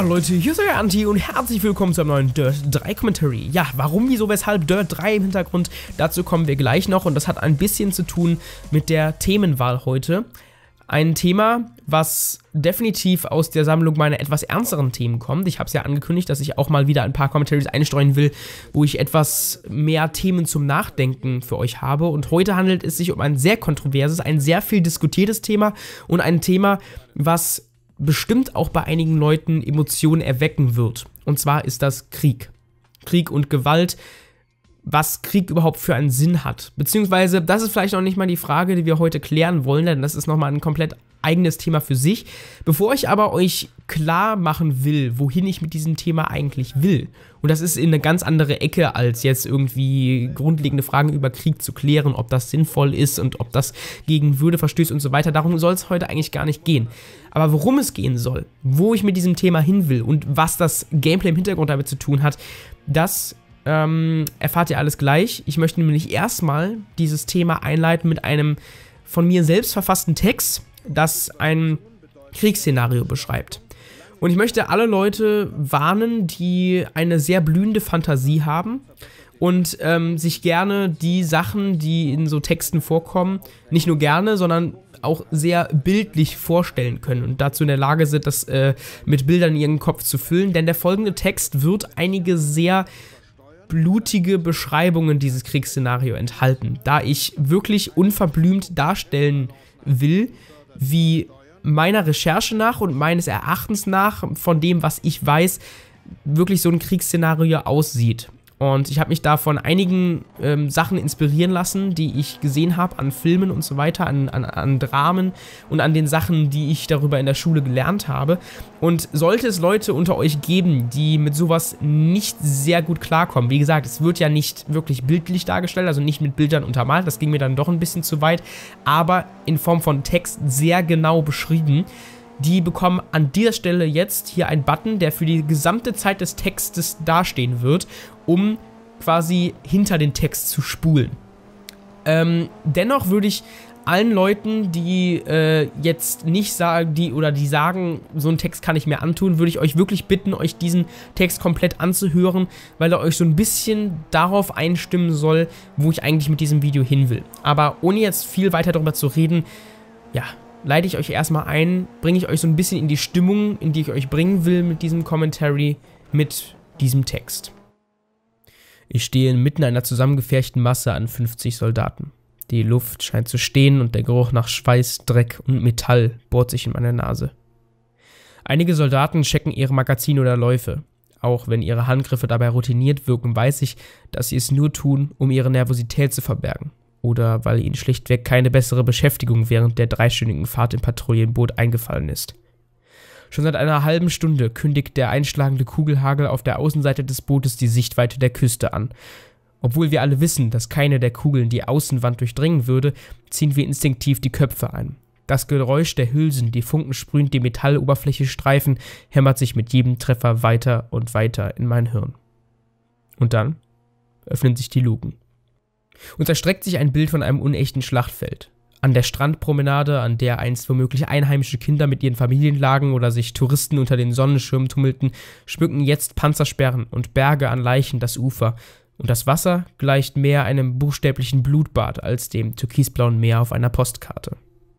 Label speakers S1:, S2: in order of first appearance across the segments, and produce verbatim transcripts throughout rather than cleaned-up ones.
S1: Leute, hier ist euer Anti und herzlich willkommen zu einem neuen Dirt drei Commentary. Ja, warum, wieso, weshalb Dirt drei im Hintergrund, dazu kommen wir gleich noch und das hat ein bisschen zu tun mit der Themenwahl heute. Ein Thema, was definitiv aus der Sammlung meiner etwas ernsteren Themen kommt. Ich habe es ja angekündigt, dass ich auch mal wieder ein paar Commentaries einstreuen will, wo ich etwas mehr Themen zum Nachdenken für euch habe. Und heute handelt es sich um ein sehr kontroverses, ein sehr viel diskutiertes Thema und ein Thema, was bestimmt auch bei einigen Leuten Emotionen erwecken wird. Und zwar ist das Krieg. Krieg und Gewalt, was Krieg überhaupt für einen Sinn hat. Beziehungsweise, das ist vielleicht noch nicht mal die Frage, die wir heute klären wollen, denn das ist nochmal ein komplett eigenes Thema für sich. Bevor ich aber euch klar machen will, wohin ich mit diesem Thema eigentlich will, und das ist in eine ganz andere Ecke, als jetzt irgendwie grundlegende Fragen über Krieg zu klären, ob das sinnvoll ist und ob das gegen Würde verstößt und so weiter, darum soll es heute eigentlich gar nicht gehen. Aber worum es gehen soll, wo ich mit diesem Thema hin will und was das Gameplay im Hintergrund damit zu tun hat, das ähm, erfahrt ihr alles gleich. Ich möchte nämlich erstmal dieses Thema einleiten mit einem von mir selbst verfassten Text, das ein Kriegsszenario beschreibt. Und ich möchte alle Leute warnen, die eine sehr blühende Fantasie haben und ähm, sich gerne die Sachen, die in so Texten vorkommen, nicht nur gerne, sondern auch sehr bildlich vorstellen können und dazu in der Lage sind, das äh, mit Bildern in ihren Kopf zu füllen. Denn der folgende Text wird einige sehr blutige Beschreibungen dieses Kriegsszenario enthalten, da ich wirklich unverblümt darstellen will, wie meiner Recherche nach und meines Erachtens nach, von dem, was ich weiß, wirklich so ein Kriegsszenario aussieht. Und ich habe mich da von einigen ähm, Sachen inspirieren lassen, die ich gesehen habe, an Filmen und so weiter, an, an, an Dramen und an den Sachen, die ich darüber in der Schule gelernt habe. Und sollte es Leute unter euch geben, die mit sowas nicht sehr gut klarkommen, wie gesagt, es wird ja nicht wirklich bildlich dargestellt, also nicht mit Bildern untermalt, das ging mir dann doch ein bisschen zu weit, aber in Form von Text sehr genau beschrieben. Die bekommen an dieser Stelle jetzt hier einen Button, der für die gesamte Zeit des Textes dastehen wird, um quasi hinter den Text zu spulen. Ähm, dennoch würde ich allen Leuten, die äh, jetzt nicht sagen, die oder die sagen, so einen Text kann ich mir antun, würde ich euch wirklich bitten, euch diesen Text komplett anzuhören, weil er euch so ein bisschen darauf einstimmen soll, wo ich eigentlich mit diesem Video hin will. Aber ohne jetzt viel weiter darüber zu reden, ja, leite ich euch erstmal ein, bringe ich euch so ein bisschen in die Stimmung, in die ich euch bringen will mit diesem Commentary, mit diesem Text. Ich stehe inmitten einer zusammengepferchten Masse an fünfzig Soldaten. Die Luft scheint zu stehen und der Geruch nach Schweiß, Dreck und Metall bohrt sich in meine Nase. Einige Soldaten checken ihre Magazine oder Läufe. Auch wenn ihre Handgriffe dabei routiniert wirken, weiß ich, dass sie es nur tun, um ihre Nervosität zu verbergen. Oder weil ihnen schlichtweg keine bessere Beschäftigung während der dreistündigen Fahrt im Patrouillenboot eingefallen ist. Schon seit einer halben Stunde kündigt der einschlagende Kugelhagel auf der Außenseite des Bootes die Sichtweite der Küste an. Obwohl wir alle wissen, dass keine der Kugeln die Außenwand durchdringen würde, ziehen wir instinktiv die Köpfe ein. Das Geräusch der Hülsen, die funkensprühend die Metalloberfläche streifen, hämmert sich mit jedem Treffer weiter und weiter in mein Hirn. Und dann öffnen sich die Luken. Uns erstreckt sich ein Bild von einem unechten Schlachtfeld. An der Strandpromenade, an der einst womöglich einheimische Kinder mit ihren Familien lagen oder sich Touristen unter den Sonnenschirmen tummelten, schmücken jetzt Panzersperren und Berge an Leichen das Ufer, und das Wasser gleicht mehr einem buchstäblichen Blutbad als dem türkisblauen Meer auf einer Postkarte.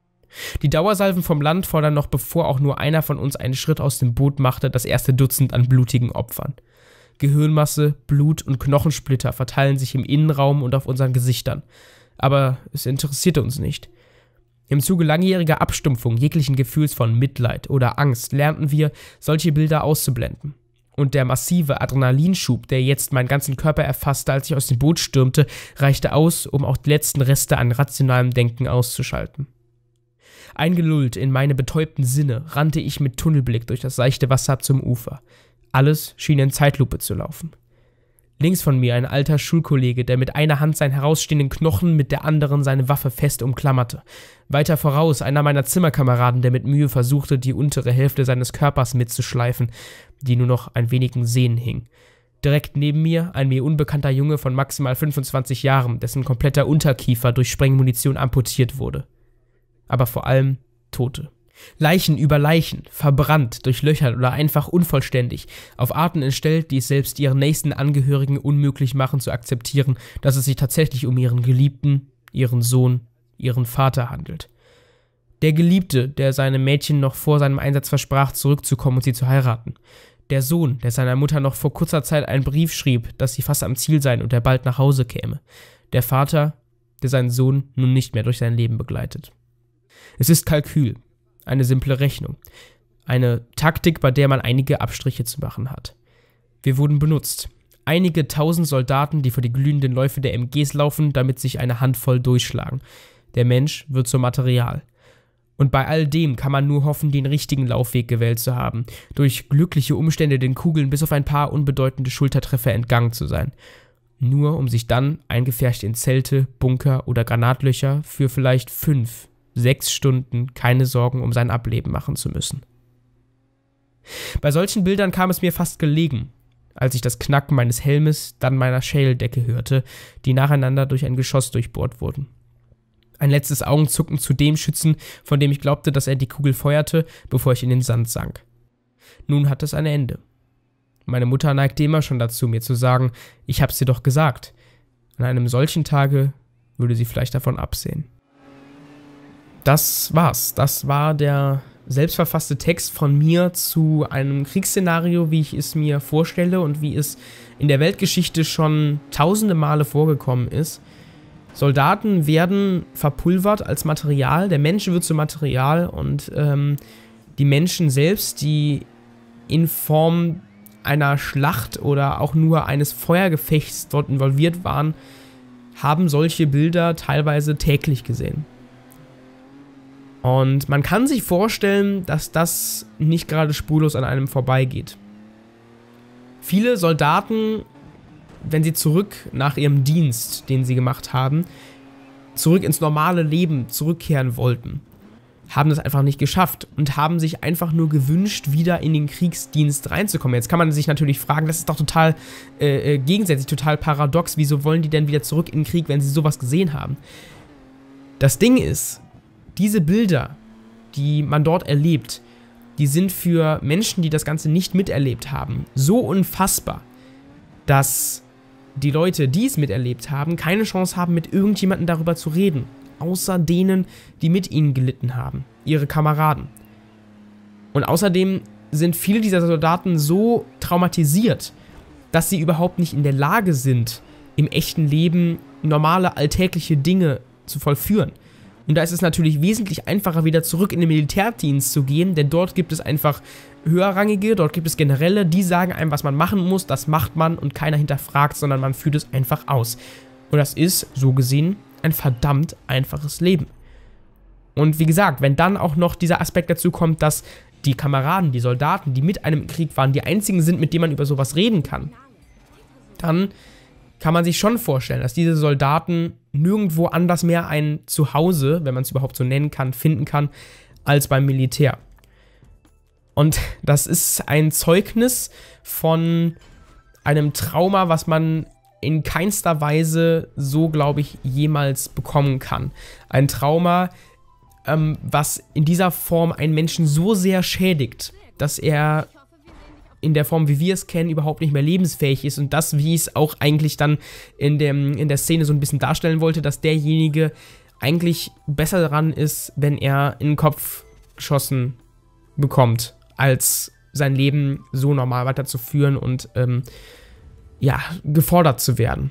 S1: Die Dauersalven vom Land fordern noch, bevor auch nur einer von uns einen Schritt aus dem Boot machte, das erste Dutzend an blutigen Opfern. Gehirnmasse, Blut und Knochensplitter verteilen sich im Innenraum und auf unseren Gesichtern. Aber es interessierte uns nicht. Im Zuge langjähriger Abstumpfung jeglichen Gefühls von Mitleid oder Angst lernten wir, solche Bilder auszublenden. Und der massive Adrenalinschub, der jetzt meinen ganzen Körper erfasste, als ich aus dem Boot stürmte, reichte aus, um auch die letzten Reste an rationalem Denken auszuschalten. Eingelullt in meine betäubten Sinne rannte ich mit Tunnelblick durch das seichte Wasser zum Ufer. Alles schien in Zeitlupe zu laufen. Links von mir ein alter Schulkollege, der mit einer Hand seinen herausstehenden Knochen, mit der anderen seine Waffe fest umklammerte. Weiter voraus einer meiner Zimmerkameraden, der mit Mühe versuchte, die untere Hälfte seines Körpers mitzuschleifen, die nur noch an wenigen Sehnen hing. Direkt neben mir ein mir unbekannter Junge von maximal fünfundzwanzig Jahren, dessen kompletter Unterkiefer durch Sprengmunition amputiert wurde. Aber vor allem Tote. Leichen über Leichen, verbrannt, durchlöchert oder einfach unvollständig, auf Arten entstellt, die es selbst ihren nächsten Angehörigen unmöglich machen zu akzeptieren, dass es sich tatsächlich um ihren Geliebten, ihren Sohn, ihren Vater handelt. Der Geliebte, der seinem Mädchen noch vor seinem Einsatz versprach, zurückzukommen und sie zu heiraten. Der Sohn, der seiner Mutter noch vor kurzer Zeit einen Brief schrieb, dass sie fast am Ziel seien und er bald nach Hause käme. Der Vater, der seinen Sohn nun nicht mehr durch sein Leben begleitet. Es ist Kalkül, eine simple Rechnung, eine Taktik, bei der man einige Abstriche zu machen hat. Wir wurden benutzt. Einige tausend Soldaten, die vor die glühenden Läufe der M Gs laufen, damit sich eine Handvoll durchschlagen. Der Mensch wird zum Material. Und bei all dem kann man nur hoffen, den richtigen Laufweg gewählt zu haben, durch glückliche Umstände den Kugeln bis auf ein paar unbedeutende Schultertreffer entgangen zu sein. Nur um sich dann, eingepfercht in Zelte, Bunker oder Granatlöcher, für vielleicht fünf, sechs Stunden keine Sorgen um sein Ableben machen zu müssen. Bei solchen Bildern kam es mir fast gelegen, als ich das Knacken meines Helmes, dann meiner Schädeldecke hörte, die nacheinander durch ein Geschoss durchbohrt wurden. Ein letztes Augenzucken zu dem Schützen, von dem ich glaubte, dass er die Kugel feuerte, bevor ich in den Sand sank. Nun hat es ein Ende. Meine Mutter neigte immer schon dazu, mir zu sagen, ich hab's dir doch gesagt. An einem solchen Tage würde sie vielleicht davon absehen. Das war's. Das war der selbstverfasste Text von mir zu einem Kriegsszenario, wie ich es mir vorstelle und wie es in der Weltgeschichte schon tausende Male vorgekommen ist. Soldaten werden verpulvert als Material, der Mensch wird zum Material und ähm, die Menschen selbst, die in Form einer Schlacht oder auch nur eines Feuergefechts dort involviert waren, haben solche Bilder teilweise täglich gesehen. Und man kann sich vorstellen, dass das nicht gerade spurlos an einem vorbeigeht. Viele Soldaten, wenn sie zurück nach ihrem Dienst, den sie gemacht haben, zurück ins normale Leben zurückkehren wollten, haben das einfach nicht geschafft und haben sich einfach nur gewünscht, wieder in den Kriegsdienst reinzukommen. Jetzt kann man sich natürlich fragen, das ist doch total äh, gegensätzlich, total paradox. Wieso wollen die denn wieder zurück in den Krieg, wenn sie sowas gesehen haben? Das Ding ist, diese Bilder, die man dort erlebt, die sind für Menschen, die das Ganze nicht miterlebt haben, so unfassbar, dass die Leute, die es miterlebt haben, keine Chance haben, mit irgendjemandem darüber zu reden. Außer denen, die mit ihnen gelitten haben, ihre Kameraden. Und außerdem sind viele dieser Soldaten so traumatisiert, dass sie überhaupt nicht in der Lage sind, im echten Leben normale, alltägliche Dinge zu vollführen. Und da ist es natürlich wesentlich einfacher, wieder zurück in den Militärdienst zu gehen, denn dort gibt es einfach höherrangige, dort gibt es Generäle, die sagen einem, was man machen muss, das macht man und keiner hinterfragt, sondern man führt es einfach aus. Und das ist, so gesehen, ein verdammt einfaches Leben. Und wie gesagt, wenn dann auch noch dieser Aspekt dazu kommt, dass die Kameraden, die Soldaten, die mit einem im Krieg waren, die einzigen sind, mit denen man über sowas reden kann, dann kann man sich schon vorstellen, dass diese Soldaten nirgendwo anders mehr ein Zuhause, wenn man es überhaupt so nennen kann, finden kann, als beim Militär. Und das ist ein Zeugnis von einem Trauma, was man in keinster Weise so, glaube ich, jemals bekommen kann. Ein Trauma, ähm, was in dieser Form einen Menschen so sehr schädigt, dass er in der Form, wie wir es kennen, überhaupt nicht mehr lebensfähig ist. Und das, wie ich es auch eigentlich dann in, dem, in der Szene so ein bisschen darstellen wollte, dass derjenige eigentlich besser daran ist, wenn er in den Kopf geschossen bekommt, als sein Leben so normal weiterzuführen und ähm, ja, gefordert zu werden.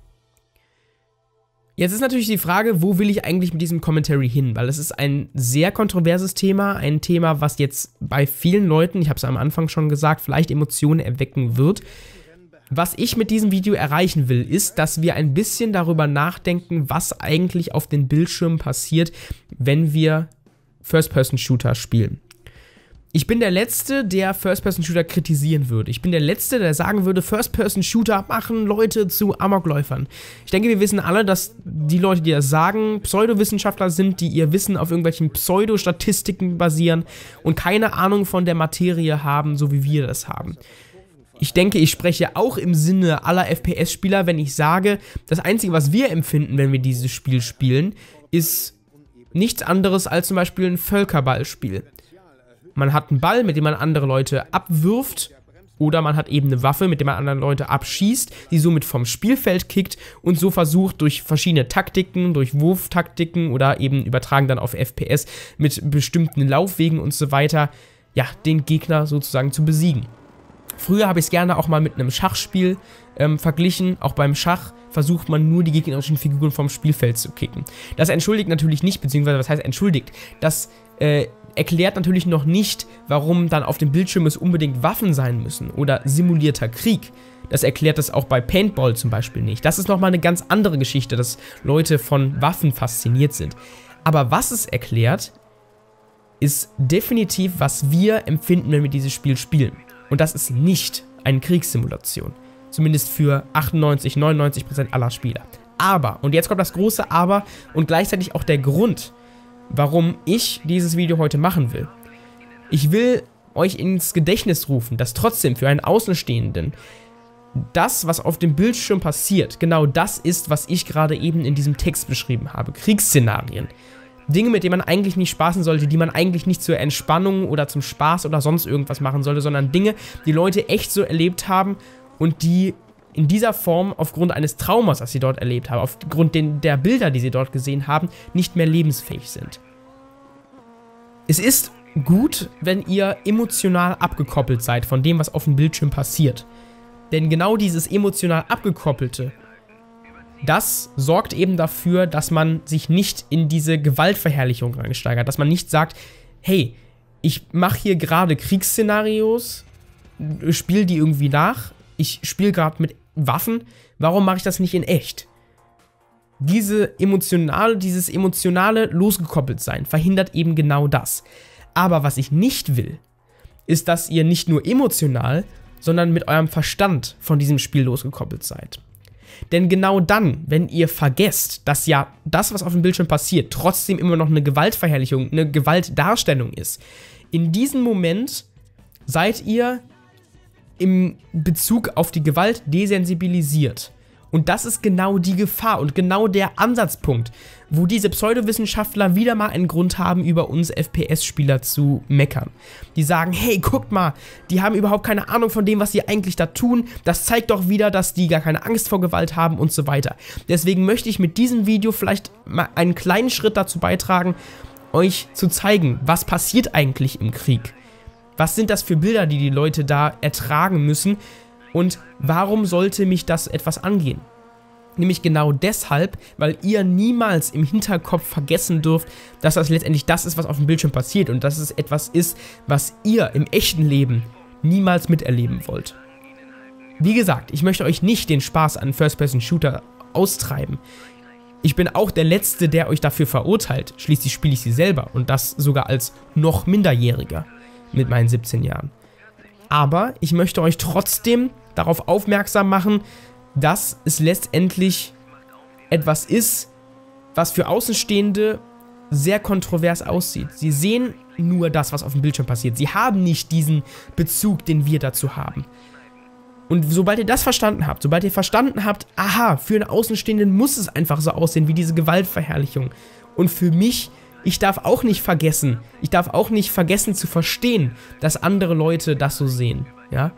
S1: Jetzt ist natürlich die Frage, wo will ich eigentlich mit diesem Commentary hin? Weil es ist ein sehr kontroverses Thema, ein Thema, was jetzt bei vielen Leuten, ich habe es am Anfang schon gesagt, vielleicht Emotionen erwecken wird. Was ich mit diesem Video erreichen will, ist, dass wir ein bisschen darüber nachdenken, was eigentlich auf den Bildschirmen passiert, wenn wir First-Person-Shooter spielen. Ich bin der Letzte, der First-Person-Shooter kritisieren würde. Ich bin der Letzte, der sagen würde, First-Person-Shooter machen Leute zu Amokläufern. Ich denke, wir wissen alle, dass die Leute, die das sagen, Pseudowissenschaftler sind, die ihr Wissen auf irgendwelchen Pseudostatistiken basieren und keine Ahnung von der Materie haben, so wie wir das haben. Ich denke, ich spreche auch im Sinne aller F P S-Spieler, wenn ich sage, das Einzige, was wir empfinden, wenn wir dieses Spiel spielen, ist nichts anderes als zum Beispiel ein Völkerballspiel. Man hat einen Ball, mit dem man andere Leute abwirft, oder man hat eben eine Waffe, mit der man andere Leute abschießt, die somit vom Spielfeld kickt und so versucht, durch verschiedene Taktiken, durch Wurftaktiken oder eben übertragen dann auf F P S mit bestimmten Laufwegen und so weiter, ja, den Gegner sozusagen zu besiegen. Früher habe ich es gerne auch mal mit einem Schachspiel ähm, verglichen. Auch beim Schach versucht man nur, die gegnerischen Figuren vom Spielfeld zu kicken. Das entschuldigt natürlich nicht, beziehungsweise was heißt entschuldigt? Das äh, erklärt natürlich noch nicht, warum dann auf dem Bildschirm es unbedingt Waffen sein müssen oder simulierter Krieg. Das erklärt es auch bei Paintball zum Beispiel nicht. Das ist nochmal eine ganz andere Geschichte, dass Leute von Waffen fasziniert sind. Aber was es erklärt, ist definitiv, was wir empfinden, wenn wir dieses Spiel spielen. Und das ist nicht eine Kriegssimulation. Zumindest für achtundneunzig, neunundneunzig Prozent aller Spieler. Aber, und jetzt kommt das große Aber und gleichzeitig auch der Grund, warum ich dieses Video heute machen will. Ich will euch ins Gedächtnis rufen, dass trotzdem für einen Außenstehenden das, was auf dem Bildschirm passiert, genau das ist, was ich gerade eben in diesem Text beschrieben habe. Kriegsszenarien. Dinge, mit denen man eigentlich nicht spaßen sollte, die man eigentlich nicht zur Entspannung oder zum Spaß oder sonst irgendwas machen sollte, sondern Dinge, die Leute echt so erlebt haben und die in dieser Form aufgrund eines Traumas, das sie dort erlebt haben, aufgrund den, der Bilder, die sie dort gesehen haben, nicht mehr lebensfähig sind. Es ist gut, wenn ihr emotional abgekoppelt seid von dem, was auf dem Bildschirm passiert. Denn genau dieses emotional abgekoppelte, das sorgt eben dafür, dass man sich nicht in diese Gewaltverherrlichung reinsteigert, dass man nicht sagt, hey, ich mache hier gerade Kriegsszenarios, spiele die irgendwie nach, ich spiele gerade mit Waffen, warum mache ich das nicht in echt? Diese emotionale, dieses emotionale Losgekoppeltsein verhindert eben genau das. Aber was ich nicht will, ist, dass ihr nicht nur emotional, sondern mit eurem Verstand von diesem Spiel losgekoppelt seid. Denn genau dann, wenn ihr vergesst, dass ja das, was auf dem Bildschirm passiert, trotzdem immer noch eine Gewaltverherrlichung, eine Gewaltdarstellung ist, in diesem Moment seid ihr im Bezug auf die Gewalt desensibilisiert. Und das ist genau die Gefahr und genau der Ansatzpunkt, wo diese Pseudowissenschaftler wieder mal einen Grund haben, über uns F P S-Spieler zu meckern. Die sagen, hey, guckt mal, die haben überhaupt keine Ahnung von dem, was sie eigentlich da tun. Das zeigt doch wieder, dass die gar keine Angst vor Gewalt haben und so weiter. Deswegen möchte ich mit diesem Video vielleicht mal einen kleinen Schritt dazu beitragen, euch zu zeigen, was passiert eigentlich im Krieg. Was sind das für Bilder, die die Leute da ertragen müssen? Und warum sollte mich das etwas angehen? Nämlich genau deshalb, weil ihr niemals im Hinterkopf vergessen dürft, dass das letztendlich das ist, was auf dem Bildschirm passiert und dass es etwas ist, was ihr im echten Leben niemals miterleben wollt. Wie gesagt, ich möchte euch nicht den Spaß an First-Person-Shooter austreiben. Ich bin auch der Letzte, der euch dafür verurteilt. Schließlich spiele ich sie selber und das sogar als noch Minderjähriger mit meinen siebzehn Jahren. Aber ich möchte euch trotzdem darauf aufmerksam machen, dass es letztendlich etwas ist, was für Außenstehende sehr kontrovers aussieht. Sie sehen nur das, was auf dem Bildschirm passiert. Sie haben nicht diesen Bezug, den wir dazu haben. Und sobald ihr das verstanden habt, sobald ihr verstanden habt, aha, für einen Außenstehenden muss es einfach so aussehen wie diese Gewaltverherrlichung. Und für mich, ich darf auch nicht vergessen, ich darf auch nicht vergessen zu verstehen, dass andere Leute das so sehen, ja.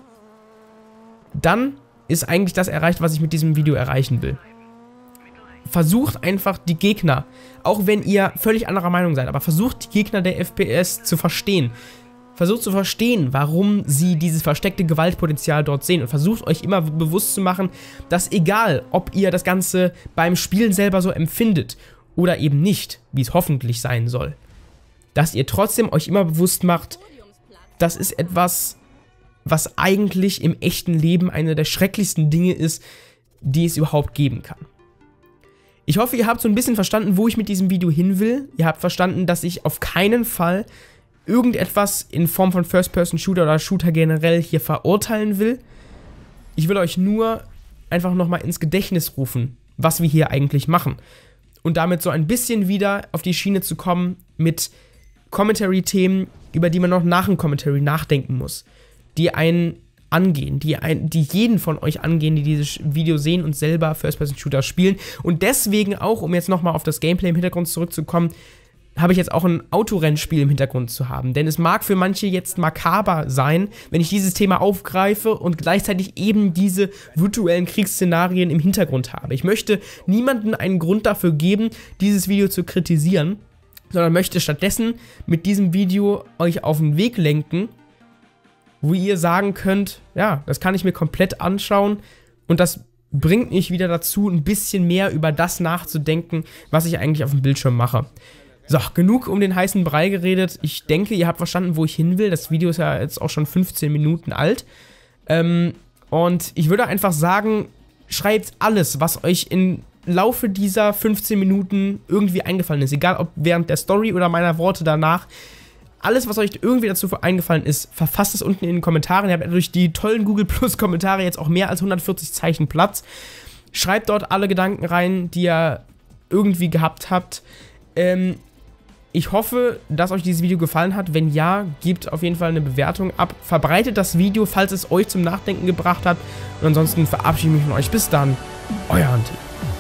S1: Dann ist eigentlich das erreicht, was ich mit diesem Video erreichen will. Versucht einfach die Gegner, auch wenn ihr völlig anderer Meinung seid, aber versucht die Gegner der F P S zu verstehen. Versucht zu verstehen, warum sie dieses versteckte Gewaltpotenzial dort sehen und versucht euch immer bewusst zu machen, dass egal, ob ihr das Ganze beim Spielen selber so empfindet oder eben nicht, wie es hoffentlich sein soll, dass ihr trotzdem euch immer bewusst macht, das ist etwas, was eigentlich im echten Leben eine der schrecklichsten Dinge ist, die es überhaupt geben kann. Ich hoffe, ihr habt so ein bisschen verstanden, wo ich mit diesem Video hin will. Ihr habt verstanden, dass ich auf keinen Fall irgendetwas in Form von First-Person-Shooter oder Shooter generell hier verurteilen will. Ich will euch nur einfach nochmal ins Gedächtnis rufen, was wir hier eigentlich machen. Und damit so ein bisschen wieder auf die Schiene zu kommen mit Commentary-Themen, über die man noch nach dem Commentary nachdenken muss. Die einen angehen, die, ein, die jeden von euch angehen, die dieses Video sehen und selber First-Person-Shooter spielen. Und deswegen auch, um jetzt nochmal auf das Gameplay im Hintergrund zurückzukommen, habe ich jetzt auch ein Autorennspiel im Hintergrund zu haben. Denn es mag für manche jetzt makaber sein, wenn ich dieses Thema aufgreife und gleichzeitig eben diese virtuellen Kriegsszenarien im Hintergrund habe. Ich möchte niemandem einen Grund dafür geben, dieses Video zu kritisieren, sondern möchte stattdessen mit diesem Video euch auf den Weg lenken, wo ihr sagen könnt, ja, das kann ich mir komplett anschauen und das bringt mich wieder dazu, ein bisschen mehr über das nachzudenken, was ich eigentlich auf dem Bildschirm mache. So, genug um den heißen Brei geredet. Ich denke, ihr habt verstanden, wo ich hin will. Das Video ist ja jetzt auch schon fünfzehn Minuten alt. Ähm, und ich würde einfach sagen, schreibt alles, was euch im Laufe dieser fünfzehn Minuten irgendwie eingefallen ist. Egal, ob während der Story oder meiner Worte danach. Alles, was euch irgendwie dazu eingefallen ist, verfasst es unten in den Kommentaren. Ihr habt durch die tollen Google Plus Kommentare jetzt auch mehr als hundertvierzig Zeichen Platz. Schreibt dort alle Gedanken rein, die ihr irgendwie gehabt habt. Ähm, Ich hoffe, dass euch dieses Video gefallen hat. Wenn ja, gebt auf jeden Fall eine Bewertung ab. Verbreitet das Video, falls es euch zum Nachdenken gebracht hat. Und ansonsten verabschiede ich mich von euch. Bis dann, euer Hunty.